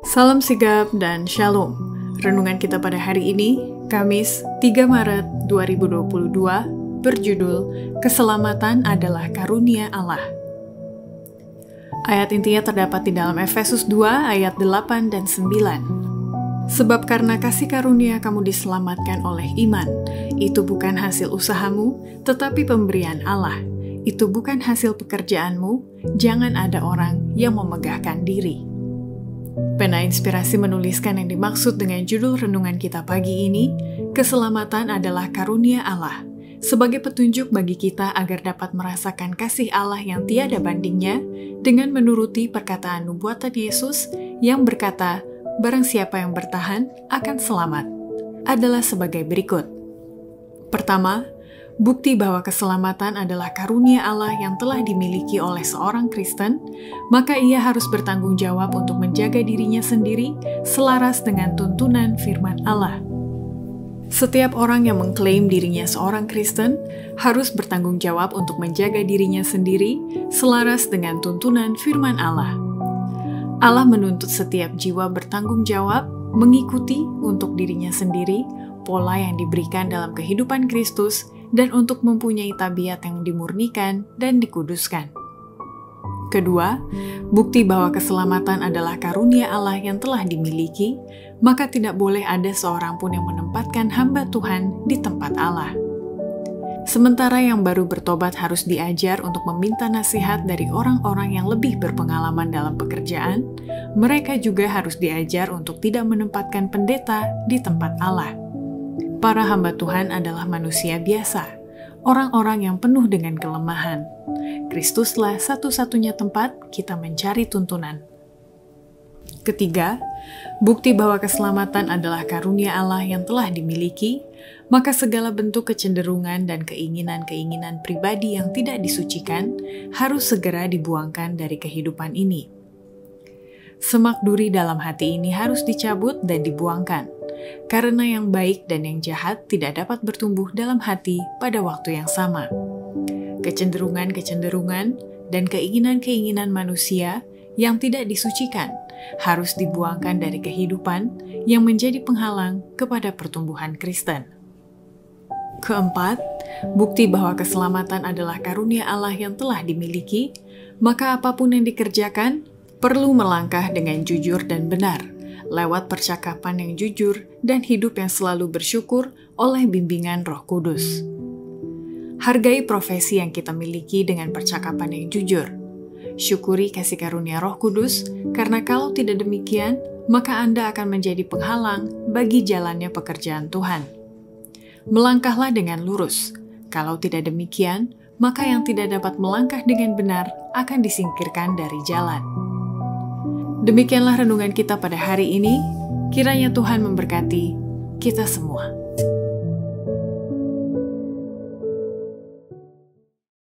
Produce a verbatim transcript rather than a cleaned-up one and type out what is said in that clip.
Salam sigap dan shalom. Renungan kita pada hari ini, Kamis tiga Maret dua ribu dua puluh dua, berjudul Keselamatan adalah Karunia Allah. Ayat intinya terdapat di dalam Efesus dua ayat delapan dan sembilan. Sebab karena kasih karunia kamu diselamatkan oleh iman, itu bukan hasil usahamu, tetapi pemberian Allah. Itu bukan hasil pekerjaanmu, jangan ada orang yang memegahkan diri. Pena Inspirasi menuliskan yang dimaksud dengan judul renungan kita pagi ini, keselamatan adalah karunia Allah, sebagai petunjuk bagi kita agar dapat merasakan kasih Allah yang tiada bandingnya dengan menuruti perkataan nubuatan Yesus yang berkata, barang siapa yang bertahan akan selamat, adalah sebagai berikut. Pertama, bukti bahwa keselamatan adalah karunia Allah yang telah dimiliki oleh seorang Kristen, maka ia harus bertanggung jawab untuk menjaga dirinya sendiri selaras dengan tuntunan firman Allah. Setiap orang yang mengklaim dirinya seorang Kristen harus bertanggung jawab untuk menjaga dirinya sendiri selaras dengan tuntunan firman Allah. Allah menuntut setiap jiwa bertanggung jawab mengikuti untuk dirinya sendiri pola yang diberikan dalam kehidupan Kristus dan untuk mempunyai tabiat yang dimurnikan dan dikuduskan. Kedua, bukti bahwa keselamatan adalah karunia Allah yang telah dimiliki, maka tidak boleh ada seorang pun yang menempatkan hamba Tuhan di tempat Allah. Sementara yang baru bertobat harus diajar untuk meminta nasihat dari orang-orang yang lebih berpengalaman dalam pekerjaan, mereka juga harus diajar untuk tidak menempatkan pendeta di tempat Allah. Para hamba Tuhan adalah manusia biasa, orang-orang yang penuh dengan kelemahan. Kristuslah satu-satunya tempat kita mencari tuntunan. Ketiga, bukti bahwa keselamatan adalah karunia Allah yang telah dimiliki, maka segala bentuk kecenderungan dan keinginan-keinginan pribadi yang tidak disucikan harus segera dibuangkan dari kehidupan ini. Semak duri dalam hati ini harus dicabut dan dibuangkan, karena yang baik dan yang jahat tidak dapat bertumbuh dalam hati pada waktu yang sama. Kecenderungan-kecenderungan dan keinginan-keinginan manusia yang tidak disucikan harus dibuangkan dari kehidupan yang menjadi penghalang kepada pertumbuhan Kristen. Keempat, bukti bahwa keselamatan adalah karunia Allah yang telah dimiliki, maka apapun yang dikerjakan perlu melangkah dengan jujur dan benar, lewat percakapan yang jujur dan hidup yang selalu bersyukur oleh bimbingan Roh Kudus. Hargai profesi yang kita miliki dengan percakapan yang jujur. Syukuri kasih karunia Roh Kudus, karena kalau tidak demikian, maka Anda akan menjadi penghalang bagi jalannya pekerjaan Tuhan. Melangkahlah dengan lurus. Kalau tidak demikian, maka yang tidak dapat melangkah dengan benar akan disingkirkan dari jalan. Demikianlah renungan kita pada hari ini. Kiranya Tuhan memberkati kita semua.